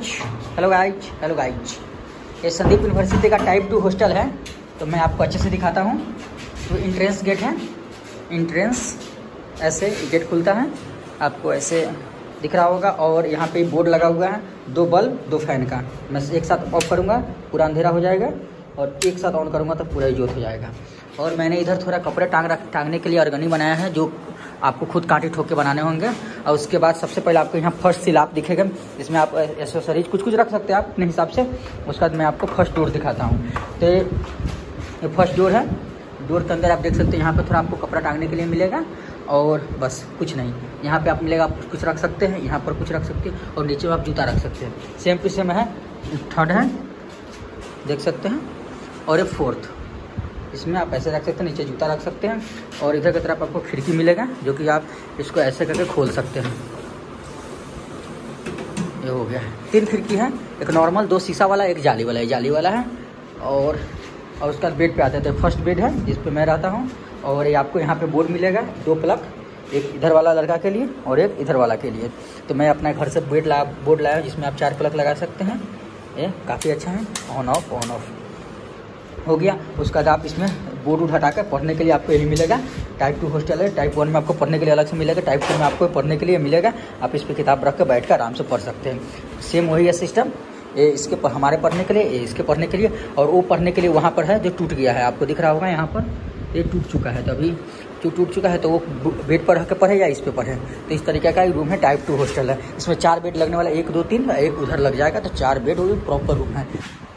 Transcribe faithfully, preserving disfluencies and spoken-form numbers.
Hello guys hello guys ये Sandeep university का type two hostel है। तो मैं आपको अच्छे से दिखाता हूँ। तो इंट्रेंस गेट है, इंट्रेंस ऐसे गेट खुलता है, आपको ऐसे दिख रहा होगा। और यहाँ पे बोर्ड लगा हुआ है, दो बल्ब दो फैन का। मैं एक साथ ऑफ करूँगा पूरा अंधेरा हो जाएगा, और एक साथ ऑन करूँगा तो पूरा जोत हो जाएगा। और मैंने इधर थोड़ा कपड़े टांग रख टांगने के लिए अर्गनी बनाया है, जो आपको खुद कांटे ठोक के बनाने होंगे। और उसके बाद सबसे पहले आपको यहाँ फर्स्ट सिलाप दिखेगा, इसमें आप एसेसरीज कुछ कुछ रख सकते हैं आप अपने हिसाब से। उसके बाद मैं आपको फर्स्ट डोर दिखाता हूँ। तो ये फर्स्ट डोर है। डोर के अंदर आप देख सकते हैं, यहाँ पे थोड़ा आपको कपड़ा टांगने के लिए मिलेगा, और बस कुछ नहीं। यहाँ पे आप मिलेगा, आप कुछ कुछ रख सकते हैं, यहाँ पर कुछ रख सकते हैं, और नीचे में आप जूता रख सकते हैं। सेम टू सेम है। थर्ड है, देख सकते हैं। और ये फोर्थ, इसमें आप ऐसे रख सकते हैं, नीचे जूता रख सकते हैं। और इधर की तरफ आपको खिड़की मिलेगा, जो कि आप इसको ऐसे करके खोल सकते हैं। ये हो गया है। तीन खिड़की है, एक नॉर्मल, दो शीशा वाला, एक जाली वाला। ये जाली वाला है। और और उसका बेड पे आते हैं। तो फर्स्ट बेड है जिस पे मैं रहता हूँ। और ये आपको यहाँ पे बोर्ड मिलेगा, दो प्लग, एक इधर वाला लड़का के लिए और एक इधर वाला के लिए। तो मैं अपने घर से बेड ला बोर्ड लाया, जिसमें आप चार प्लग लगा सकते हैं। ये काफ़ी अच्छा है। ऑन ऑफ ऑन ऑफ हो गया। उसके बाद आप इसमें बोर्ड उठ हटाकर पढ़ने के लिए आपको यही मिलेगा। टाइप टू हॉस्टल है। टाइप वन में आपको पढ़ने के लिए अलग से मिलेगा, टाइप टू में आपको पढ़ने के लिए मिलेगा। आप इस पर किताब रख कर बैठ कर आराम से पढ़ सकते हैं। सेम वही है सिस्टम। ये इसके पर हमारे पढ़ने के लिए, ये इसके पढ़ने के लिए, और वो पढ़ने के लिए वहाँ पर है जो टूट गया है। आपको दिख रहा होगा यहाँ पर, ये टूट चुका है। तो अभी जो टूट चुका है तो वो बेड पर रख के पढ़े या इस पे पढ़े। तो इस तरीके का एक रूम है, टाइप टू हॉस्टल है। इसमें चार बेड लगने वाला, एक दो तीन, एक उधर लग जाएगा। तो चार बेड वो प्रॉपर रूम है।